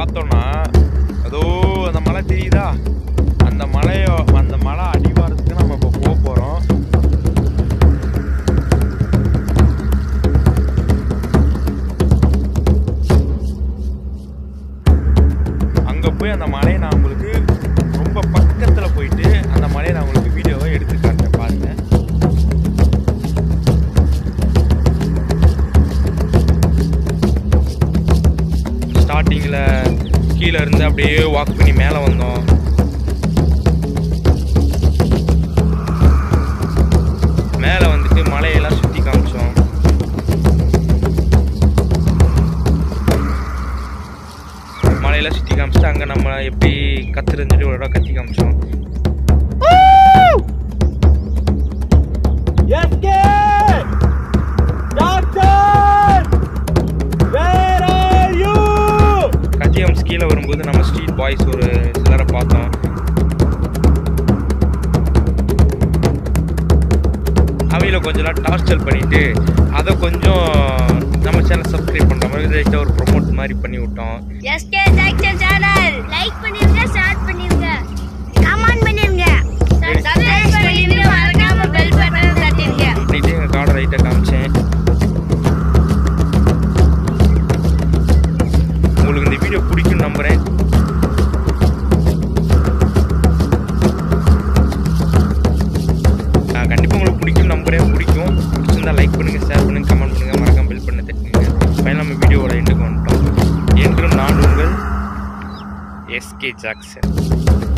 பார்த்தோம்னா அதோ அந்த மலை தெரியுதா, அந்த மலை அடிவாரத்துக்கு நம்ம இப்போ போக போகிறோம். அங்கே போய் அந்த மலையை நான் உங்களுக்கு ரொம்ப பக்கத்தில் போயிட்டு அந்த மலையை நான் உங்களுக்கு வீடியோவை எடுத்து காட்டுறேன் பாருங்க. ஸ்டார்டிங்கில் கீழே இருந்து அப்படியே வாக் பண்ணி மேலே வந்தோம். மேலே வந்துட்டு மலையெல்லாம் சுற்றி காமிச்சோம். மலையெல்லாம் சுற்றி காமிச்சிட்டு அங்கே நம்ம எப்படி கத்துறதுன்னு ஒரு இடம் கத்தி காமிச்சோம். கத்திகாம்ஸ் கீழே வரும்போது நம்ம ஸ்ட்ரீட் பாய்ஸ் ஒரு சிலரை பார்த்தோம். அவையில கொஞ்சம் நாள் டார்ச்சர் பண்ணிட்டு அதை கொஞ்சம் நம்ம சேனல் சப்ஸ்கிரைப் பண்ற மாதிரி லைட்டா ஒரு ப்ரோமோட் மாதிரி பண்ணி விட்டோம். எஸ்கே ஜாக்சன் சேனல் லைக் பண்ணிருங்க, ஷேர் பண்ணிருங்க, கமெண்ட் பண்ணிருங்க, சப்ஸ்கிரைப் பண்ணிருங்க, மறக்காம பெல் பட்டனை தட்டிருங்க. நைட்டே எங்க கார்டை லைட்டா காமிச்சேன். உங்களுக்கு இந்த வீடியோ பிடிக்கும் நம்புறேன். கண்டிப்பா உங்களுக்கு பிடிக்கும் நம்புறேன். பிடிச்சிருந்தா லைக் பண்ணுங்க, ஷேர் பண்ணுங்க, கமெண்ட் பண்ணுங்க, மறக்காம பெல் பண்ண தட்டுங்க. ஃபைனல் நம்ம வீடியோவோட எண்டுக்கு வந்துட்டோம். என்றும் நான் உங்கள் எஸ்கே ஜாக்சன்.